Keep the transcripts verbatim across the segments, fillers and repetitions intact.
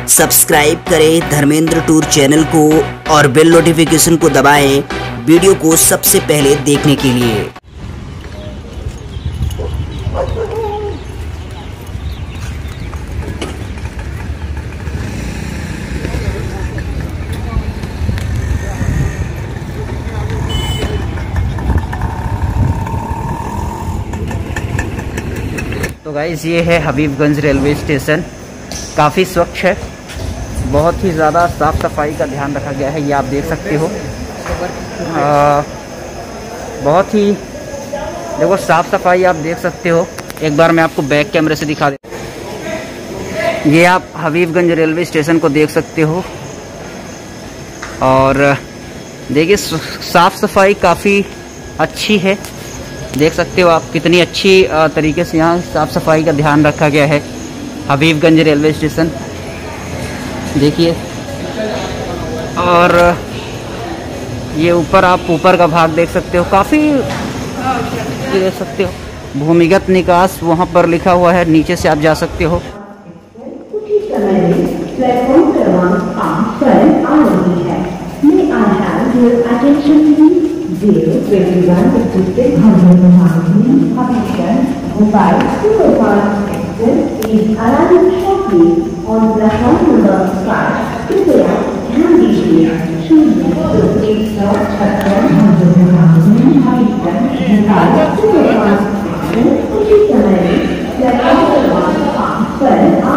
Subscribe करें Dharmendra tour channel को और बेल नोटिफिकेशन को दबाएं वीडियो को सबसे पहले देखने के लिए। तो गाइस ये है हबीबगंज रेलवे स्टेशन। काफ़ी स्वच्छ है, बहुत ही ज़्यादा साफ़ सफाई का ध्यान रखा गया है। ये आप देख सकते हो, आ, बहुत ही देखो साफ़ सफाई आप देख सकते हो। एक बार मैं आपको बैक कैमरे से दिखा दे। ये आप हबीबगंज रेलवे स्टेशन को देख सकते हो और देखिए साफ़ सफाई काफ़ी अच्छी है। देख सकते हो आप कितनी अच्छी तरीके से यहाँ साफ़ सफाई का ध्यान रखा गया है। हबीबगंज रेलवे स्टेशन देखिए, और ये ऊपर आप ऊपर का भाग देख सकते हो, काफ़ी देख सकते हो। भूमिगत निकास वहाँ पर लिखा हुआ है, नीचे से आप जा सकते हो। zero twenty-one existed Bhajan Bhajan Mobile Superfast Express is arriving shortly on platform number five. कृपया ध्यान दीजिए। शून्य दो एक सौ छप्पन Bhajan Bhajan Mobile Superfast Express उसी समय प्लेटफॉर्म नंबर पाँच पर आ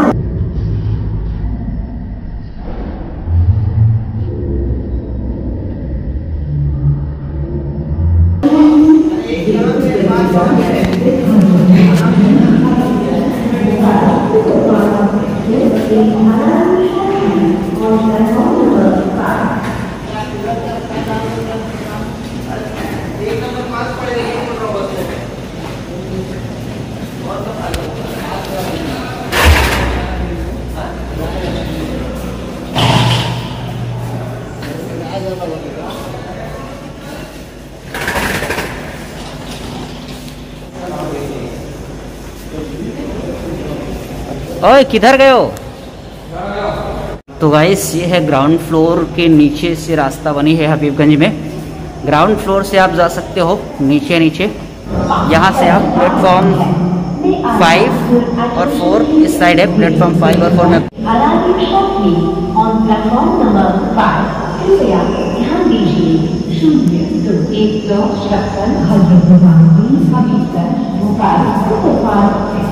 ओए किधर गए हो? तो गाइस ये है ग्राउंड फ्लोर के नीचे से रास्ता बनी है हबीबगंज में। ग्राउंड फ्लोर से आप जा सकते हो नीचे नीचे। यहाँ से आप प्लेटफॉर्म फाइव और फोर, इस साइड है प्लेटफॉर्म फाइव और फोर में। एक सौ छप्पन